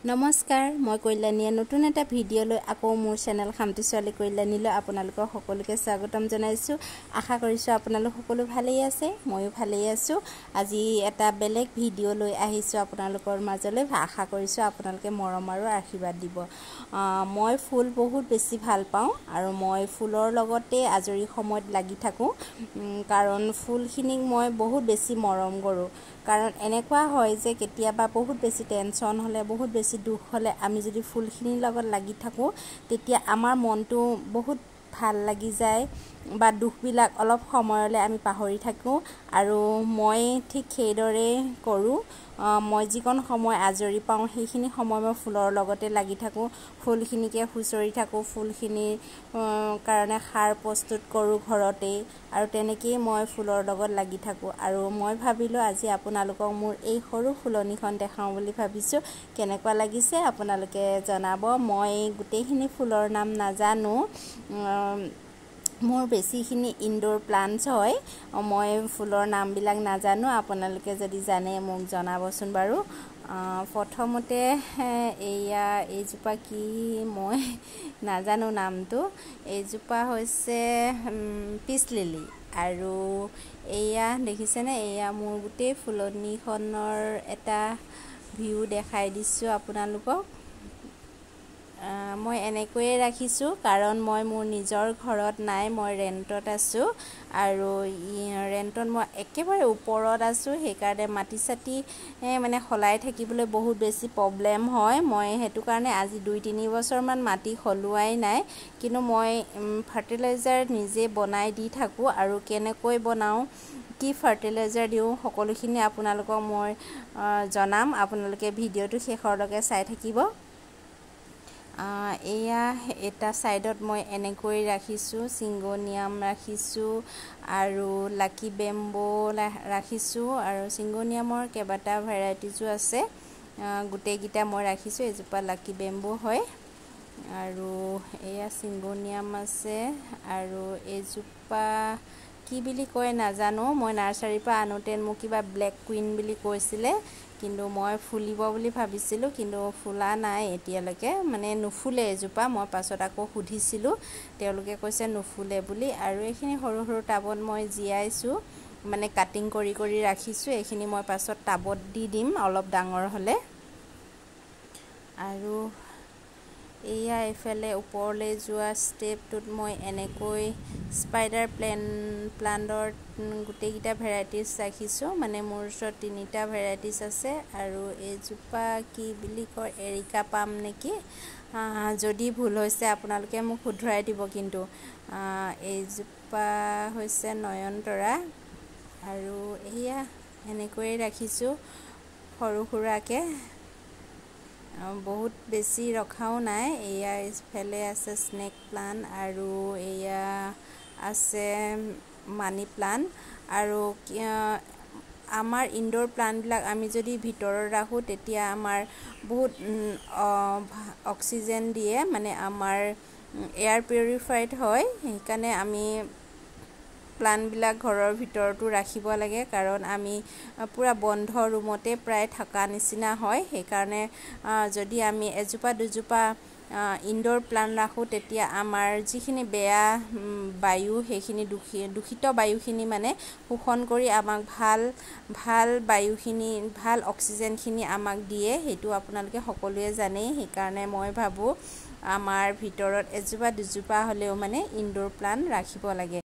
নমস্কাৰ মই কল্যাণীয়ে নতুন এটা ভিডিঅ' লৈ আকৌ মোৰ চেনেল খামটি ছোৱালী কল্যাণীলৈ আপোনালোকক সকলোকে স্বাগতম জনাইছো আশা কৰিছো আপোনালোক সকলো ভালেই আছে ময়ো ভালেই আছো আজি এটা বেলেগ ভিডিঅ' লৈ আহিছো আপোনালোকৰ মাজলৈ আশা কৰিছো আপোনালোকে মৰম আৰু আশীৰ্বাদ দিব মই ফুল বহুত বেছি ভাল পাওঁ আৰু মই ফুলৰ লগতে আজৰি সময়ত লাগি থাকো কাৰণ ফুলখিনিক মই বহুত বেছি মৰম কৰো কাৰণ এনেকুৱা হয় যে কেতিয়াবা বহুত বেছি টেনচন হলে বহুত বেছি দুখ হলে আমি যদি ফুলখিনিৰ লগত লাগি থাকো তেতিয়া আমাৰ মনটো বহুত ভাল লাগি যায় বা দুখবিলাক অলপ সময়লৈ আমি পাহৰি থাকো আৰু মই ঠিক সেইদৰে কৰো মই যিকোন সময় আজৰি পাওঁ সেইখিনি সময় মই ফুলৰ লগতে লাগি থাকো ফুলখিনিকে খুচৰি থাকো ফুলখিনিৰ কাৰণে সাৰ প্ৰস্তুত কৰো ঘৰতে আৰু তেনেকৈ মই ফুলৰ লগত লাগি থাকো আৰু মই ভাবিলো আজি আপোনালোকক মোৰ এই সৰু ফুলনিখন দেখাওঁ বুলি ভাবিছো কেনেকুৱা লাগিছে আপোনালোকে জনাব মই গোটেইখিনি ফুলৰ নাম নাজানো মোৰ বেছিখিনি ইনডোৰ প্লান্টস হয় মই ফুলৰ নামবিলাক নাজানো আপোনালোকে যদি জানে মোক জনাবচোন বাৰু প্ৰথমতে এয়া এইজোপা কি মই নাজানো নামটো এইজোপা হৈছে পিচ লিলি আৰু এয়া দেখিছেনে এয়া মোৰ গোটেই ফুলনিখনৰ এটা ভিউ দেখাই দিছো আপোনালোকক মই এনেকৈয়ে ৰাখিছো কাৰণ মই মোৰ নিজৰ ঘৰত নাই মই ৰেন্টত আছো আৰু ৰেন্টত মই একেবাৰে ওপৰত আছো সেইকাৰণে মাটি চাটি মানে খলাই থাকিবলৈ বহুত বেছি প্ৰবলেম হয় মই হেতু কাৰণে আজি 2-3 বছৰ মান মাটি খলুৱাই নাই কিন্তু মই ফাৰ্টিলাইজাৰ নিজে বনাই দি থাকো আৰু কেনেকৈ বনাও কি ফাৰ্টিলাইজাৰ দিও সকলোখিনি আপোনালোকক মই জনাম আপোনালোকে ভিডিঅটো শেষৰলৈকে চাই থাকিব এয়া এটা সাইডত মই এনেকৈ ৰাখিছো সিংগোনিয়াম ৰাখিছো আৰু লাকি বেম্বো ৰাখিছো আৰু সিংগোনিয়ামৰ কেবাটা ভেৰাইটিজো আছে গুটেই গিটা মই ৰাখিছো এজোপা লাকি বেম্বো হয় আৰু এয়া সিংগোনিয়াম আছে আৰু এজোপা কি বুলি কয় নাজানো মই নাৰ্সাৰীৰ পৰা আনোতে মোক কিবা ব্লেক কুইন বুলি কৈছিলে কিন্তু মই ফুলিব বুলি ভাবিছিলো কিন্তু ফুলা নাই এতিয়ালৈকে মানে নুফুলে এজোপা মই পাছত আকৌ সুধিছিলো তেওঁলোকে কৈছে নুফুলে বুলি আৰু এইখিনি সৰু সৰু টাবত মই জিয়াইছো মানে কাটিং কৰি কৰি ৰাখিছো এইখিনি মই পাছত টাবত দি দিম অলপ ডাঙৰ হলে আৰু এয়া এফালে ওপৰলৈ যোৱা ষ্টেপটোত মই এনেকৈ স্পাইডাৰ প্লান্টৰ গুটেই গিটা ভেৰাইটিজ ৰাখিছো মানে মোৰ ওচৰত 3টা ভেৰাইটিজ আছে আৰু এজোপা কি বুলি কয় এৰিকা পাম নেকি যদি ভুল হৈছে আপোনালোকে মোক শুধৰাই দিব কিন্তু এজোপা হৈছে নয়নতৰা আৰু এয়া এনেকৈ ৰাখিছো সৰু সুৰাকে বহুত বেছি ৰখাও নাই এয়া ইফালে আছে স্নেক প্লান্ট আৰু এয়া আছে মানি প্লান্ট আৰু আমাৰ ইনডোৰ প্লান্ট বিলাক আমি যদি ভিতৰত ৰাখো তেতিয়া আমাৰ বহুত অক্সিজেন দিয়ে মানে আমাৰ এয়াৰ পিউৰিফাইড হয় সেইকাৰণে আমি প্লান্ট বিলাক ঘৰৰ ভিতৰটো ৰাখিব লাগে কাৰণ আমি পুৰা বন্ধ ৰুমতে প্ৰায় থকা নিচিনা হয় সেইকাৰণে যদি আমি এজোপা দুজোপা ইনডোৰ প্লান্ট ৰাখো তেতিয়া আমাৰ যিখিনি বেয়া বায়ু সেইখিনি দূষিত বায়ুখিনি মানে শোষণ কৰি আমাক ভাল বায়ুখিনি ভাল অক্সিজেনখিনি আমাক দিয়ে হেতু আপোনালোকে সকলোৱে জানে সেইকাৰণে মই ভাবো আমাৰ ভিতৰত এজোপা দুজোপা হলেও মানে ইনডোৰ প্লান্ট ৰাখিব লাগে